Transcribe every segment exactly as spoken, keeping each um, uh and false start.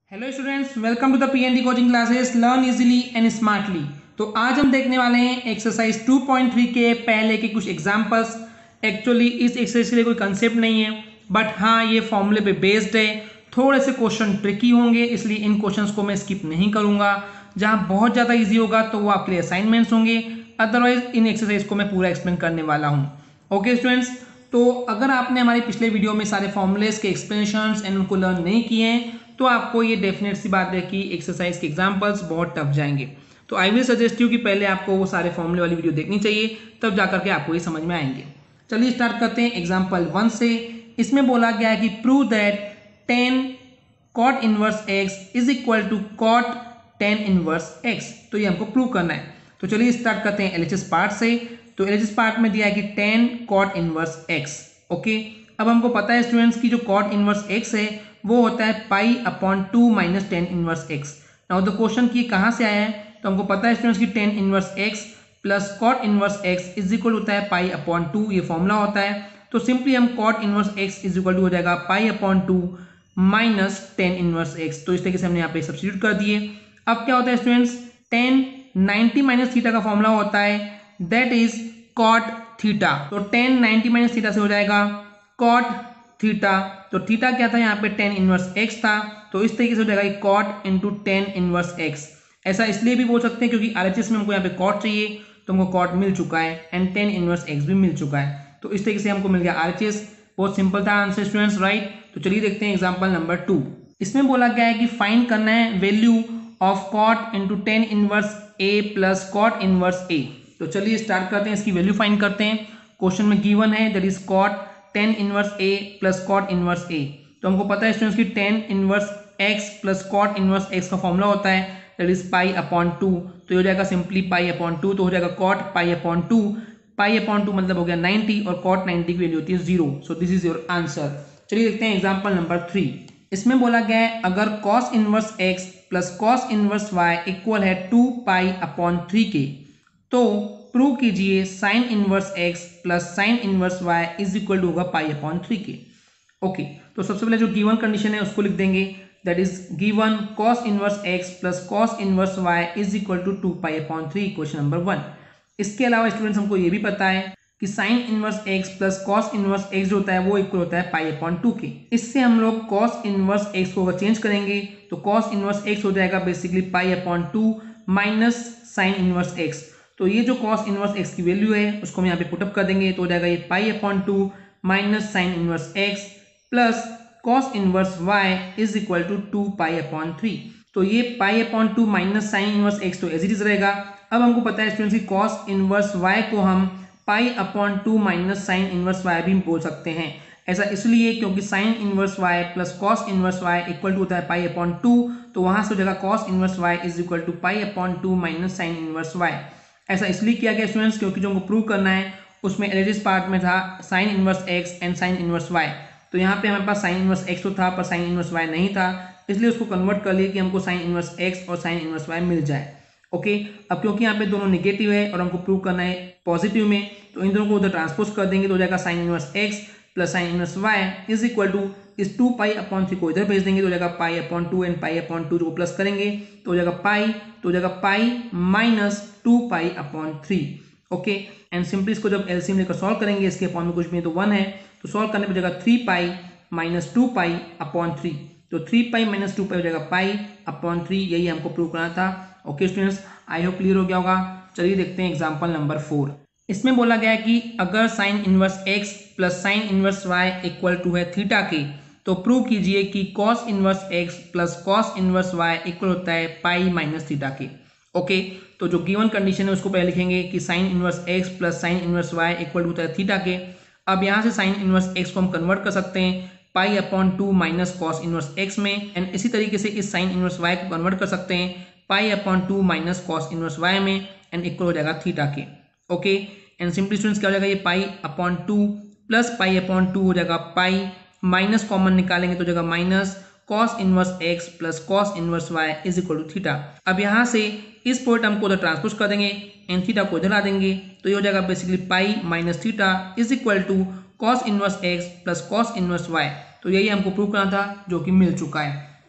Hello students, welcome to the PND coaching classes learn easily and smartly. तो आज हम देखने वाले हैं एक्सरसाइज टू पॉइंट थ्री के पहले के कुछ एग्जांपल्स। एक्चुअली इस एक्सरसाइज के लिए कोई कंसेप्ट नहीं है, बट हाँ ये फॉर्मूले पे बेस्ड है। थोड़े से क्वेश्चन ट्रिकी होंगे, इसलिए इन क्वेश्चंस को मैं स्किप नहीं करूंगा। जहाँ बहुत ज़्यादा ईजी होगा तो वो आपके लिए असाइनमेंट्स होंगे, अदरवाइज इन एक्सरसाइज को मैं पूरा एक्सप्लेन करने वाला हूँ। ओके स्टूडेंट्स, तो अगर आपने हमारे पिछले वीडियो में सारे फॉर्मूलेस के एक्सप्लेनेशंस एंड उनको लर्न नहीं किए हैं तो आपको ये डेफिनेट सी बात है कि एक्सरसाइज के एग्जांपल्स बहुत टफ जाएंगे। तो आई विल सजेस्ट यू कि पहले आपको वो सारे फॉर्मूले वाली वीडियो देखनी चाहिए, तब जाकर के आपको ये समझ में आएंगे। चलिए स्टार्ट करते हैं एग्जाम्पल वन से। इसमें बोला गया है कि prove that tan cot inverse x is equal to cot tan inverse x. तो ये हमको प्रूव करना है। तो चलिए स्टार्ट करते हैं एलएचएस पार्ट से। तो एलएचएस पार्ट में दिया है कि tan cot inverse x. Okay, अब हमको पता है स्टूडेंट्स की जो कॉट इनवर्स एक्स है वो होता है pi upon two minus tan inverse x. Now the question की कहाँ से आया है, तो हमको पता है स्टूडेंट्स की tan inverse x plus cot inverse x is equal होता है पाई अपॉन टू, ये फॉर्मूला होता है। तो सिंपली हम cot inverse x is equal to हो जाएगा pi upon two minus tan inverse x. तो इस तरीके से हमने यहाँ पे सब्स्टिट्यूट कर दिए। अब क्या होता है students, tan ninety minus theta का फॉर्मूला होता है दैट इज कॉट थीटा। तो टेन नाइनटी माइनस थीटा से हो जाएगा कॉट थीटा। तो थीटा क्या था यहाँ पे, टेन इनवर्स एक्स था। तो इस तरीके से हो जाएगा cot into tan inverse x. ऐसा इसलिए भी बोल सकते हैं क्योंकि आरएचएस में हमको यहाँ पे कॉट चाहिए, तो हमको कॉट मिल चुका है एंड टेन इनवर्स एक्स भी मिल चुका है। तो इस तरीके से हमको मिल गया आरएचएस। बहुत सिंपल था आंसर स्टूडेंट्स, राइट। तो चलिए देखते हैं एग्जाम्पल नंबर टू। इसमें बोला गया है कि फाइंड करना है value of cot into tan inverse a plus cot inverse a. तो चलिए स्टार्ट करते हैं, इसकी वैल्यू फाइंड करते हैं। क्वेश्चन में गिवन है that is cot tan inverse a plus cot inverse a. तो हमको पता है स्टूडेंट्स की tan inverse x plus cot inverse x का फॉर्मूला होता है that is pi upon two. तो हो जाएगा सिंपली पाई अपॉन टू, तो हो जाएगा cot pi upon two. Pi upon two मतलब हो गया नाइनटी और कॉट नाइनटी की वैल्यू होती है zero. So this is your answer. चलिए देखते हैं एग्जाम्पल नंबर थ्री। इसमें बोला गया है अगर cos inverse x plus cos inverse y equal है टू पाई अपॉन थ्री के, तो प्रूव कीजिए sine inverse x plus sine inverse y is equal to होगा पाई अपॉन थ्री के। ओके, तो सबसे पहले जो गिवन कंडीशन है उसको लिख देंगे that is given cos inverse x plus cos inverse y is equal to two pi upon three, question number one. इसके अलावा स्टूडेंट्स हमको ये भी पता है कि sine inverse x plus cos inverse x जो होता है वो इक्वल होता है पाई अपॉन टू के। इससे हम लोग कॉस इनवर्स एक्स को अगर चेंज करेंगे तो कॉस इनवर्स एक्स हो जाएगा basically pi upon two minus sine inverse x. तो ये जो कॉस इनवर्स एक्स की वैल्यू है उसको हम यहाँ पे पुटअप कर देंगे, तो हो जाएगा ये pi upon two minus sine inverse x plus cos inverse y is equal to two pi upon three. तो ये pi upon two minus sine inverse x तो एज इट इज रहेगा। अब हमको पता है स्टूडेंट्स की कॉस इनवर्स वाई को हम pi upon two minus sine inverse y भी बोल सकते हैं। ऐसा इसलिए क्योंकि sine inverse y plus cos inverse y equal to होता है पाई अपॉन टू, तो वहां से हो जाएगा cos inverse y is equal to pi upon two minus sine inverse y. ऐसा इसलिए किया गया स्टूडेंट्स क्योंकि जो हमको प्रूव करना है उसमें एलएचएस पार्ट में था sine inverse x and sine inverse y. तो यहाँ पे हमारे पास साइन इनवर्स एक्स तो था पर साइन इनवर्स वाई नहीं था, इसलिए उसको कन्वर्ट कर लिया कि हमको साइन इनवर्स एक्स और साइन इनवर्स वाई मिल जाए। ओके, अब क्योंकि यहाँ पे दोनों निगेटिव है और हमको प्रूव करना है पॉजिटिव में, तो इन दोनों को उधर ट्रांसपोज कर देंगे तो हो जाएगा sine inverse x plus sine inverse y is equal to इस टू पाई अपॉन थ्री को इधर भेज देंगे तो हो जाएगा pi upon two and pi upon two को प्लस करेंगे तो हो जाएगा पाई, तो हो जाएगा pi minus two pi upon three. Okay, and simply इसको जब एलसीएम लेकर सॉल्व करेंगे, इसके अपॉन में कुछ भी तो वन है, तो सॉल्व करने पर जाएगा three pi minus two pi upon three. तो three pi minus two pi हो जाएगा पाई अपॉन थ्री, यही हमको प्रूव करना था। Okay students, I hope clear हो गया होगा। चलिए देखते हैं एग्जाम्पल नंबर फोर। इसमें बोला गया है कि अगर sine inverse x plus sine inverse y equal to है थीटा के, तो प्रूव कीजिए कि cos inverse x plus cos inverse y equal होता है पाई माइनस थीटा के। ओके, तो जो गिवन कंडीशन है उसको पहले लिखेंगे कि sine inverse x plus sine inverse y equal होता है थीटा के। अब यहाँ से साइन इनवर्स एक्स को हम कन्वर्ट कर सकते हैं pi upon two minus cos inverse x में, एंड इसी तरीके से इस साइन इनवर्स वाई को कन्वर्ट कर सकते हैं pi upon two minus cos inverse y में, एंड इक्वल हो जाएगा थीटा के। ओके, एंड सिंपली स्टूडेंट्स क्या हो जाएगा, ये pi upon two plus pi upon two हो जाएगा पाई, माइनस कॉमन निकालेंगे तो हो जाएगा minus cos inverse x plus cos inverse y is equal to theta. अब यहाँ से इस पूरे टर्म को उधर ट्रांसपोज कर देंगे एंड थीटा को इधर ला देंगे, तो ये हो जाएगा basically pi minus theta is equal to cos inverse x plus cos inverse y. तो यही हमको प्रूव करना था जो कि मिल चुका है।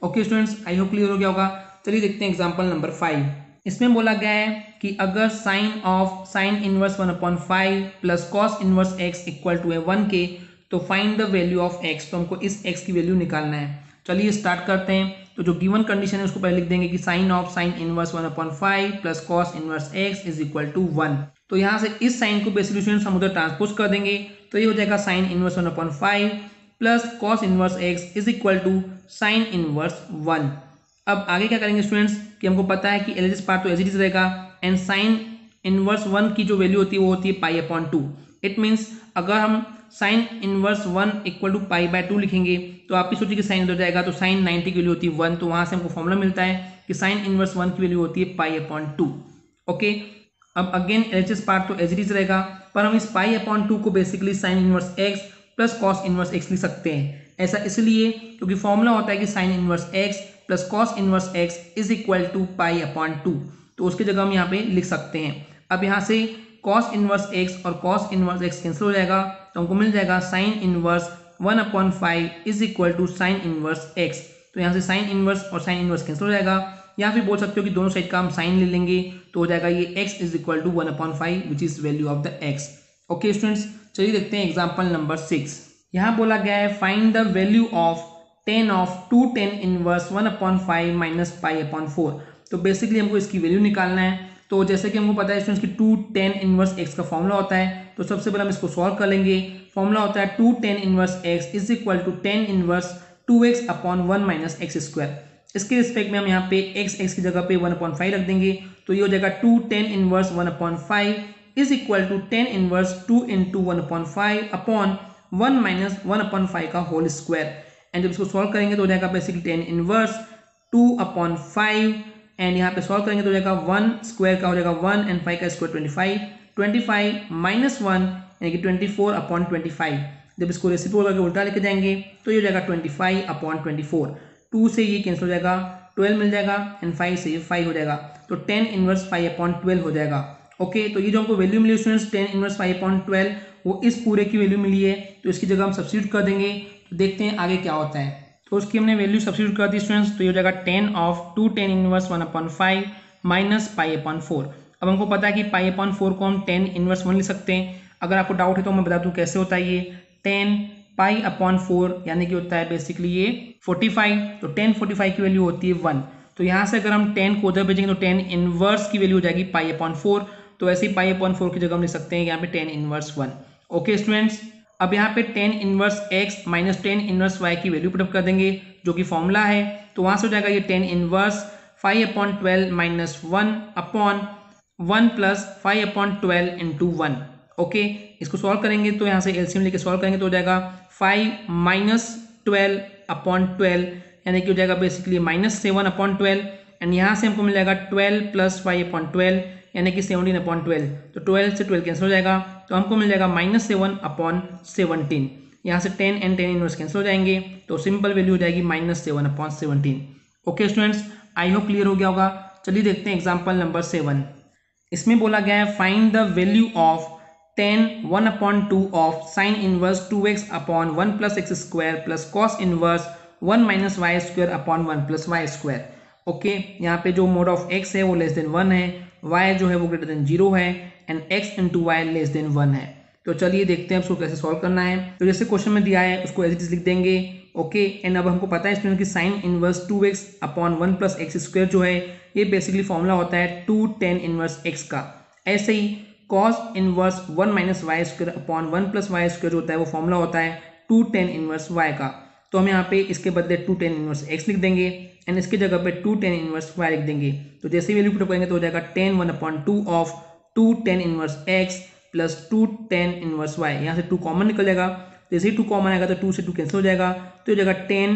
Okay students, I hope clear हो गया होगा। चलिए देखते हैं एग्जाम्पल नंबर फाइव। इसमें बोला गया है कि अगर sine of sine inverse one upon five plus cos inverse x equal to है वन के, तो find the value of x. तो हमको इस एक्स की वैल्यू निकालना है। चलिए स्टार्ट करते हैं। तो जो गिवन कंडीशन है उसको पहले लिख देंगे कि sine of sine inverse one upon five plus cos inverse x is equal to one. तो यहाँ से इस साइन को बेसिकली स्टूडेंट्स हम उधर ट्रांसपोज कर देंगे, तो ये हो जाएगा sine inverse one upon five plus cos inverse x is equal to sine inverse one. अब आगे क्या करेंगे स्टूडेंट्स कि हमको पता है कि एलजेस पार्ट तो एज इट इज रहेगा, एंड साइन इनवर्स वन की जो वैल्यू होती है वो होती है pi upon two. It means अगर हम sine inverse one equal to pi by two लिखेंगे तो आप ही सोचिए कि साइन हो जाएगा, तो साइन नाइन्टी की वैल्यू होती है वन, तो वहां से हमको फॉर्मूला मिलता है कि साइन इनवर्स वन की वैल्यू होती है पाई अपॉन टू। ओके, अब अगेन एलजेस पार्ट तो एज इट इज रहेगा, पर हम इस पाई अपॉन टू को basically sine inverse x plus cos inverse x लिख सकते हैं। ऐसा इसलिए क्योंकि फॉर्मूला होता है कि sine inverse x plus cos inverse x is equal to pi upon two, तो उसकी जगह हम यहाँ पे लिख सकते हैं। अब यहाँ से कॉस इनवर्स एक्स और कॉस इनवर्स एक्स कैंसिल हो जाएगा, तो हमको मिल जाएगा sine inverse one upon five is equal to sine inverse x. तो यहाँ से साइन इनवर्स और साइन इनवर्स कैंसिल हो जाएगा, या फिर बोल सकते हो कि दोनों साइड का हम साइन ले लेंगे, तो हो जाएगा ये x is equal to one upon five which is value of the x. Okay students, चलिए देखते हैं एग्जाम्पल नंबर सिक्स। यहाँ बोला गया है find the value of tan of two tan inverse one upon five minus pi upon four. तो basically हमको इसकी वैल्यू निकालना है। तो जैसे कि हमको पता है स्टूडेंट्स कि टू टेन इनवर्स एक्स का फॉर्मूला होता है, तो सबसे पहले हम इसको सॉल्व कर लेंगे। फॉर्मूला होता है two tan inverse x is equal to tan inverse two x upon one minus x square. इसके रिस्पेक्ट में हम यहाँ पे एक्स एक्स की जगह पे वन अपॉन फाइव रख देंगे, तो ये हो जाएगा two tan inverse one upon five is equal to tan inverse two into one upon five upon one minus one upon five का होल स्क्वायर। एंड जब इसको सॉल्व करेंगे तो हो जाएगा basically tan inverse two upon five, and यहाँ पे solve करेंगे तो हो जाएगा वन स्क्वायर का हो जाएगा वन एंड फाइव का square twenty five, twenty five minus one यानी कि twenty four upon twenty five. जब इसको रेसिप्रोकल करके उल्टा लेके जाएंगे तो ये हो जाएगा twenty five upon twenty four. Two से ये कैंसिल हो जाएगा, ट्वेल्व मिल जाएगा, एंड फाइव से ये फाइव हो जाएगा, तो tan inverse five upon twelve हो जाएगा। ओके, तो ये जो हमको वैल्यू मिली students tan inverse five upon twelve, वो इस पूरे की वैल्यू मिली है, तो इसकी जगह हम सब्स्टिट्यूट कर देंगे। तो देखते हैं आगे क्या होता है। तो उसकी हमने वैल्यू सब्स्टिट्यूट कर दी स्टूडेंट्स, तो ये हो जाएगा tan of two tan inverse one upon five minus pi upon four. अब हमको पता है कि पाई अपॉन फोर को हम टेन इनवर्स वन लिख सकते हैं। अगर आपको डाउट है तो मैं बता दूं कैसे होता है। ये टेन पाई अपॉन फोर यानी कि होता है बेसिकली ये फोर्टी फाइव, तो टेन फोर्टी फाइव की वैल्यू होती है वन। तो यहाँ से अगर हम टेन को उधर भेजेंगे तो टेन इनवर्स की वैल्यू हो जाएगी पाई अपॉन फोर, तो ऐसे ही पाई अपॉन फोर की जगह हम लिख सकते हैं यहाँ पे tan inverse one. Okay students, अब यहाँ पे tan inverse x minus tan inverse y की वैल्यू पुटअप कर देंगे जो कि फॉर्मूला है। तो वहां से हो जाएगा ये tan inverse five upon twelve minus one upon one plus five upon twelve into one. Okay, इसको सॉल्व करेंगे तो यहाँ से एलसीएम लेके सॉल्व करेंगे तो हो जाएगा five minus twelve upon twelve यानी कि हो जाएगा basically minus seven upon twelve, and यहाँ से हमको मिल जाएगा twelve plus five upon twelve यानी कि सेवनटीन अपॉन ट्वेल्व। तो ट्वेल्व से ट्वेल्व कैंसिल हो जाएगा, तो हमको मिल जाएगा माइनस सेवन अपॉन सेवनटीन। यहाँ से tan and tan inverse cancel हो जाएंगे, तो सिंपल वैल्यू हो जाएगी minus seven upon seventeen. Okay students, I hope clear हो गया होगा। चलिए देखते हैं एग्जाम्पल नंबर सेवन। इसमें बोला गया है find the value of tan one upon two of sine inverse two x upon one plus x square plus cos inverse one minus y square upon one plus y square. Okay, यहाँ पे जो mod of x है वो less than one है, y जो है वो greater than zero है, and x into y less than one है। तो चलिए देखते हैं उसको कैसे सॉल्व करना है। तो जैसे क्वेश्चन में दिया है उसको एज इट इज लिख देंगे। ओके, एंड अब हमको पता है स्टूडेंट कि sine inverse two x upon one plus x square जो है ये बेसिकली फॉर्मूला होता है टू टेन इनवर्स एक्स का। ऐसे ही cos inverse one minus y square upon one plus y square जो होता है वो फॉर्मूला होता है टू टेन इनवर्स वाई का। तो हम यहाँ पे इसके बदले टू टेन इनवर्स एक्स लिख देंगे एंड इसके जगह पे टू टेन इनवर्स वाई लिख देंगे। तो जैसे वैल्यू पुट करेंगे तो हो जाएगा tan one upon two of two tan inverse x plus two tan inverse y. यहाँ से टू कॉमन निकल जाएगा, जैसे ही टू कॉमन आएगा तो टू से टू कैंसिल हो जाएगा, तो हो जाएगा tan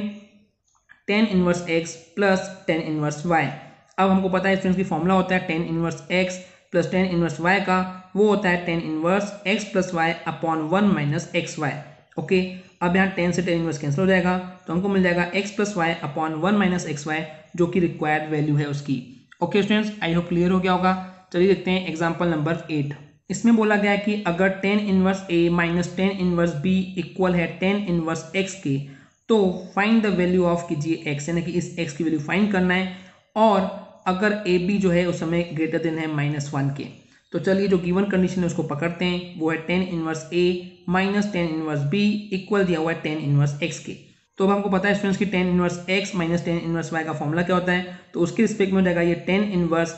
tan inverse x plus tan inverse y. अब हमको पता है स्टूडेंट्स की फॉर्मूला होता है tan inverse x plus tan inverse y का, वो होता है tan inverse x plus y upon one minus x y. Okay, अब यहाँ टेन से टेन इनवर्स कैंसिल हो जाएगा, तो हमको मिल जाएगा x plus y upon one minus x y जो कि रिक्वायर्ड वैल्यू है उसकी। Okay students, I hope clear हो गया होगा। चलिए देखते हैं एग्जाम्पल नंबर एट। इसमें बोला गया है कि अगर tan inverse a minus tan inverse b equal है टेन इनवर्स एक्स के, तो फाइंड द वैल्यू ऑफ कीजिए एक्स, यानी कि इस एक्स की वैल्यू फाइंड करना है, और अगर ए बी जो है उस समय ग्रेटर देन है माइनस वन के। तो चलिए जो गिवन कंडीशन है उसको पकड़ते हैं, वो है tan inverse a minus tan inverse b equal दिया हुआ है टेन इनवर्स एक्स के। तो अब हमको पता है स्टूडेंट्स की tan inverse x minus tan inverse y का फॉर्मूला क्या होता है, तो उसके रिस्पेक्ट में हो जाएगा ये tan inverse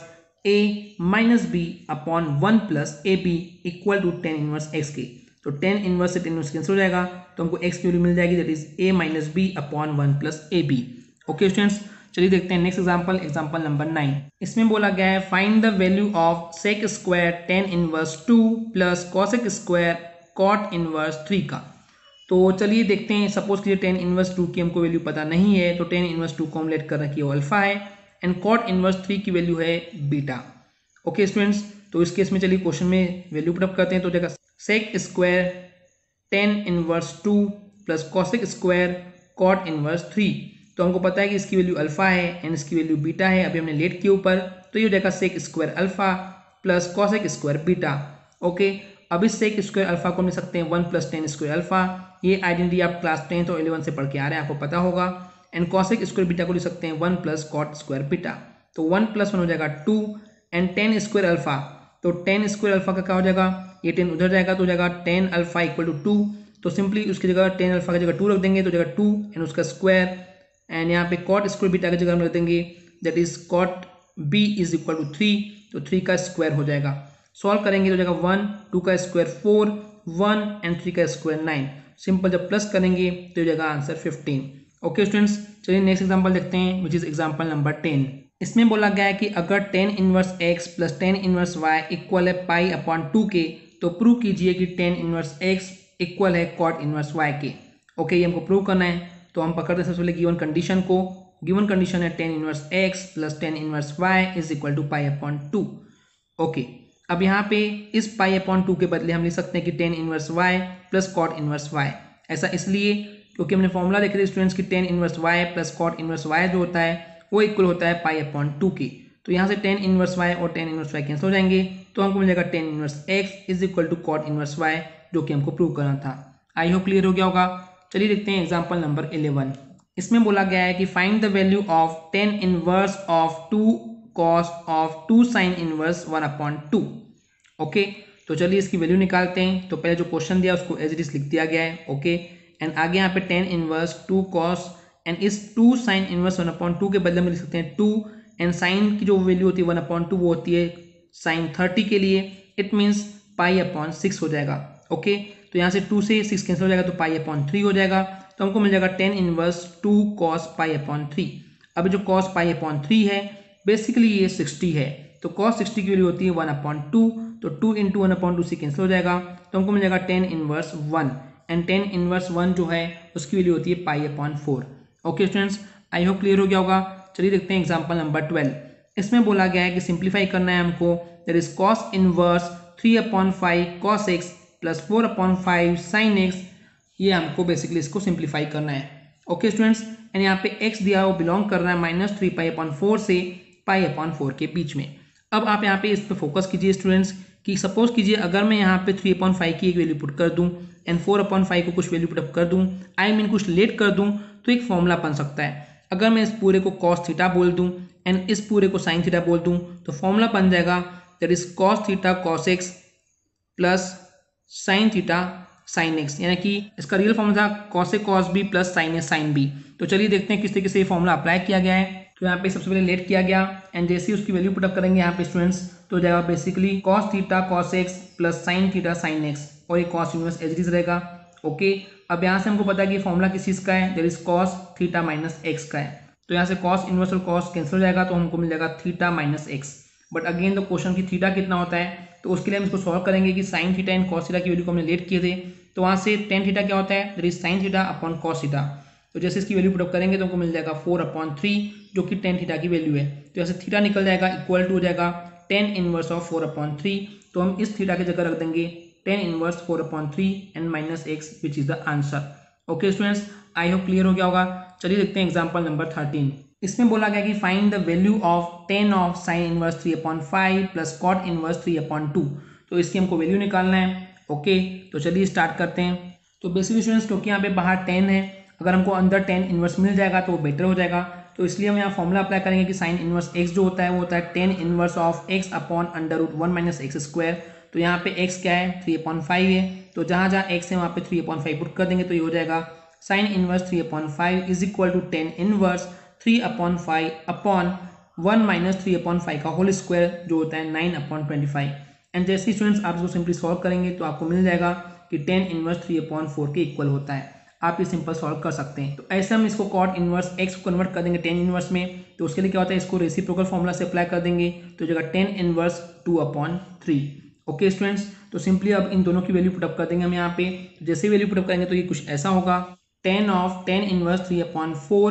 a minus b upon one plus a b equal to tan inverse x के। तो टेन इनवर्स से टेन इनवर्स कैंसिल हो जाएगा, तो हमको एक्स की वैल्यू मिल जाएगी, that is a minus b upon one plus a b. Okay students, चलिए देखते हैं next example, example number nine. इसमें बोला गया है find the value of sec square tan inverse two plus cosec square cot inverse three का। तो चलिए देखते हैं, सपोज कीजिए टेन इनवर्स टू की हमको वैल्यू पता नहीं है, तो टेन इनवर्स टू को हम लेट कर रखिए वो अल्फा है, एंड कॉट इनवर्स थ्री की वैल्यू है बीटा। ओके स्टूडेंट्स, तो इस केस में चलिए क्वेश्चन में वैल्यू पुट अप करते हैं। तो देखा sec square tan inverse two plus cosec square cot inverse three, तो हमको पता है कि इसकी वैल्यू अल्फा है एंड इसकी वैल्यू बीटा है। अभी हमने लेट किया ऊपर, तो ये हो जाएगा sec square alpha plus cosec square beta. Okay, अब इस सेक स्क्वायर अल्फा को मिल सकते हैं one plus tan square alpha, ये आइडेंटिटी आप क्लास टेंथ और इलेवन से पढ़ के आ रहे हैं, आपको पता होगा। एंड कॉसेक स्क्वायर बीटा को लिख सकते हैं one plus cot square beta, तो वन प्लस वन हो जाएगा two, and tan square alpha, तो टेन स्क्वायर अल्फा का क्या हो जाएगा, ये टेन उधर जाएगा तो हो जाएगा tan alpha equal to two, तो सिंपली उसकी जगह टेन अल्फा की जगह टू रख देंगे, तो जगह टू एंड उसका स्क्वायर, एंड यहाँ पे कॉट स्क्वायर बीटा की जगह हम रख देंगे, that is cot B is equal to three, तो थ्री का स्क्वायर हो जाएगा। सॉल्व करेंगे तो हो जाएगा वन, टू का square four, one and three का स्क्वायर नाइन। सिंपल जब प्लस करेंगे तो हो जाएगा आंसर फिफ्टीन। ओके स्टूडेंट्स, चलिए नेक्स्ट एग्जांपल देखते हैं, which is example number ten. इसमें बोला गया है कि अगर tan inverse x plus tan inverse y equal है पाई अपॉन टू के, तो प्रूव कीजिए कि टेन इनवर्स एक्स इक्वल है कॉट इनवर्स वाई के। ओके, ये हमको प्रूव करना है, तो हम पकड़ते हैं सबसे पहले गिवन कंडीशन को। गिवन कंडीशन है tan inverse x plus tan inverse y is equal to pi upon two. Okay, अब यहाँ पे इस पाई अपॉन टू के बदले हम लिख सकते हैं कि tan inverse y plus cot inverse y. ऐसा इसलिए क्योंकि हमने फॉर्मूला देखे थे स्टूडेंट्स की tan inverse y plus cot inverse y जो होता है वो इक्वल होता है पाई अपॉन टू के। तो यहाँ से टेन इनवर्स वाई और टेन इनवर्स वाई कैंसिल हो जाएंगे, तो हमको मिल जाएगा tan inverse x is equal to cot inverse y, जो कि हमको प्रूव करना था। आई होप क्लियर हो गया होगा। चलिए देखते हैं एग्जाम्पल नंबर इलेवन। इसमें बोला गया है कि find the value of tan inverse of two cos of two sine inverse one upon two. Okay, तो चलिए इसकी वैल्यू निकालते हैं। तो पहले जो क्वेश्चन दिया उसको एज इट इज लिख दिया गया है। ओके, एंड आगे यहाँ पे tan inverse two cos, and इस two sine inverse one upon two के बदले में लिख सकते हैं टू, एंड साइन की जो वैल्यू होती है वन अपॉन टू वो होती है साइन थर्टी के लिए, it means pi upon six हो जाएगा। ओके, तो यहाँ से टू से सिक्स कैंसिल हो जाएगा तो पाई अपॉन थ्री हो जाएगा, तो हमको मिल जाएगा tan inverse two cos pi upon three. अब जो कॉस पाई अपॉन थ्री है बेसिकली ये सिक्सटी है, तो कॉस सिक्सटी की वैल्यू होती है वन अपॉन टू, तो two into one upon two से कैंसिल हो जाएगा, तो हमको मिल जाएगा tan inverse one, and tan inverse one जो है उसकी वैल्यू होती है pi upon four. Okay students, I hope clear हो गया होगा। चलिए देखते हैं एग्जाम्पल नंबर ट्वेल्व। इसमें बोला गया है कि सिंप्लीफाई करना है हमको, that is cos inverse three upon five cos x plus four upon five sine x, ये हमको बेसिकली इसको सिंप्लीफाई करना है। ओके स्टूडेंट्स, एंड यहाँ पे एक्स दिया वो बिलोंग कर रहा है minus three pi upon four से पाई अपॉन फोर के बीच में। अब आप यहाँ पे इस पर फोकस कीजिए स्टूडेंट्स कि सपोज कीजिए अगर मैं यहाँ पे थ्री अपॉन फाइव की एक वैल्यू पुट कर दूँ एंड फोर अपॉन फाइव को कुछ वैल्यू पुटअप कर दूँ, आई मीन कुछ लेट कर दूँ, तो एक फॉर्मूला बन सकता है। अगर मैं इस पूरे को कॉस थीटा बोल दूँ एंड इस पूरे को साइन थीटा बोल दूँ, तो फॉर्मूला बन जाएगा that is cos theta cos x plus sine theta sine x, यानी कि इसका रियल फॉर्मूला था cos A cos B plus sine A sine B. तो चलिए देखते हैं किस तरीके से ये फॉर्मूला अप्लाई किया गया है। तो यहाँ पे सबसे पहले लेट किया गया, एंड जैसे ही उसकी वैल्यू पुटअप करेंगे यहाँ पे स्टूडेंट्स, तो हो जाएगा basically cos theta cos x plus sine theta sine x, और ये cos inverse as it is रहेगा। ओके, अब यहाँ से हमको पता है कि फॉर्मूला किस चीज़ का है, that is cos theta minus x का है। तो यहाँ से कॉस इनवर्स और कॉस कैंसिल हो जाएगा, तो हमको मिल जाएगा theta minus x. But again तो क्वेश्चन की थीटा कितना होता है, तो उसके लिए हम इसको सॉल्व करेंगे कि sine theta and cos theta की वैल्यू को हमने लेट किए थे, तो वहाँ से टेन थीटा क्या होता है, that is sine theta upon cos theta. तो जैसे इसकी वैल्यू पुटअप करेंगे तो हमको मिल जाएगा फोर अपॉन थ्री, जो कि टेन थीटा की वैल्यू है। तो ऐसे थीटा निकल जाएगा इक्वल टू हो जाएगा tan inverse of four upon three, तो हम इस थीटा की जगह रख देंगे tan inverse four upon three and minus x which is the answer. Okay students, I hope clear हो गया होगा। चलिए देखते हैं एग्जाम्पल नंबर थर्टीन। इसमें बोला गया कि find the value of tan of sine inverse three upon five plus cot inverse three upon two. तो इसकी हमको वैल्यू निकालना है। ओके, तो चलिए स्टार्ट करते हैं। तो बेसिकली स्टूडेंट्स क्योंकि यहाँ पे बाहर टेन है अगर हमको अंदर टेन इनवर्स मिल जाएगा तो वो बेटर हो जाएगा। तो इसलिए हम यहाँ फॉर्मूला अप्लाई करेंगे कि साइन इनवर्स एक्स जो होता है वो होता है tan inverse of x upon under root one minus x square. तो यहाँ पे एक्स क्या है, थ्री अपॉन फाइव है, तो जहाँ जहाँ एक्स है वहाँ पे थ्री अपॉन फाइव पुट कर देंगे, तो ये हो जाएगा sine inverse three upon five is equal to tan inverse three upon five upon one minus three upon five का होल स्क्वायर जो होता है nine upon twenty five. And जैसे स्टूडेंट्स आप इसको सिंपली सॉल्व करेंगे तो आपको मिल जाएगा कि tan inverse three upon four के इक्वल होता है। आप ये सिंपल सॉल्व कर सकते हैं। तो ऐसे हम इसको कॉट इनवर्स एक्स को कन्वर्ट कर देंगे टेन इनवर्स में, तो उसके लिए क्या होता है, इसको रेसिप्रोकल फॉर्मूला से अप्लाई कर देंगे, तो जगह tan inverse two upon three. Okay students, तो सिंपली अब इन दोनों की वैल्यू पुटअप कर देंगे हम यहाँ पे। तो जैसे वैल्यू पुटअप करेंगे तो ये कुछ ऐसा होगा, tan of tan inverse three upon four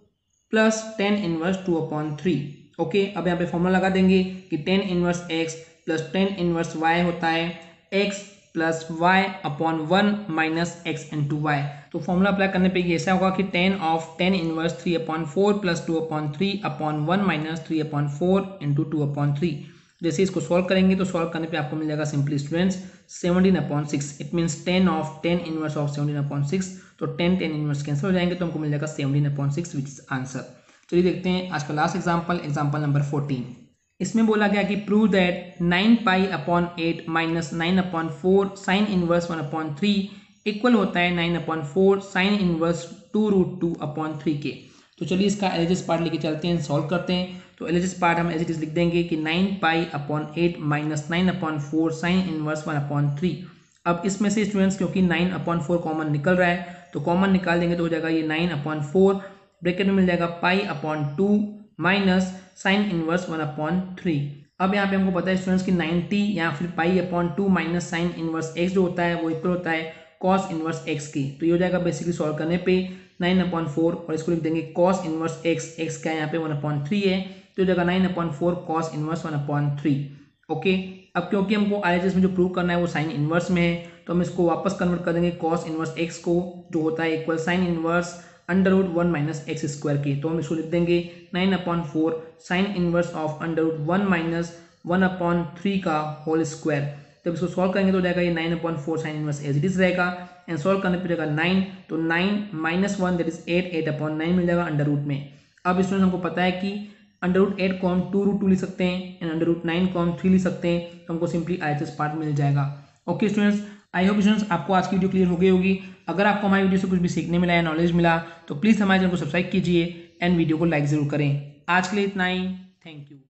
plus tan inverse two upon three. Okay, अब यहाँ पे फॉर्मूला लगा देंगे कि tan inverse x plus tan inverse y होता है x plus y upon one minus x into y. तो formula apply करने पे ये ऐसा होगा कि tan of tan inverse three upon four plus two upon three upon one minus three upon four into two upon three. जैसे इसको solve करेंगे तो सॉल्व करने पे आपको मिल जाएगा simply students seventeen upon six. It means tan of tan inverse of seventeen upon six. तो टेन टेन इनवर्स कैंसिल हो जाएंगे तो हमको मिल जाएगा seventeen upon six which is answer. चलिए देखते हैं आज का last example, example number fourteen. इसमें बोला गया कि prove that nine pi upon eight minus nine upon four sine inverse one upon three equal होता है nine upon four sine inverse two root two upon three के। तो चलिए इसका एलजेस पार्ट लेके चलते हैं, सॉल्व करते हैं। तो एलजेस पार्ट हम एज इट इज लिख देंगे कि nine pi upon eight minus nine upon four sine inverse one upon three. अब इसमें से स्टूडेंट्स क्योंकि नाइन अपॉन फोर कॉमन निकल रहा है तो कॉमन निकाल देंगे तो हो जाएगा ये नाइन अपॉन फोर, ब्रैकेट में मिल जाएगा pi upon two minus sine inverse one upon three. अब यहाँ पे हमको पता है स्टूडेंट्स कि नाइन्टी या फिर pi upon two minus sine inverse x जो होता है वो इक्वल होता है कॉस इनवर्स एक्स की। तो ये हो जाएगा बेसिकली सॉल्व करने पे नाइन अपॉन फोर और इसको लिख देंगे कॉस इनवर्स एक्स, एक्स क्या है यहाँ पे वन अपॉन थ्री है, तो हो जाएगा nine upon four cos inverse one upon three. Okay, अब क्योंकि हमको आईएचएस में जो प्रूव करना है वो साइन इनवर्स में है तो हम इसको वापस कन्वर्ट कर देंगे कॉस इनवर्स एक्स को जो होता है equal sine inverse under root one minus x square की। तो हम इसको लिख देंगे nine upon four sine inverse of under root one minus one upon three का होल स्क्वायर। जब इसको सॉल्व करेंगे तो हो जाएगा ये nine upon four sine inverse as it is रहेगा एंड सॉल्व करने पर जाएगा नाइन, तो nine minus one that is eight, eight upon nine मिल जाएगा अंडर रूट में। अब स्टूडेंट हमको पता है कि अंडर रूट एट को हम टू रूट टू लिख सकते हैं एंड अंडर रूट नाइन को हम थ्री लिख सकते हैं, तो हमको सिंपली आईएचएस पार्ट मिल जाएगा। Okay students, I hope students आपको आज की वीडियो क्लियर हो गई होगी। अगर आपको हमारी वीडियो से कुछ भी सीखने मिला या नॉलेज मिला तो प्लीज़ हमारे चैनल को सब्सक्राइब कीजिए एंड वीडियो को लाइक जरूर करें। आज के लिए इतना ही, थैंक यू।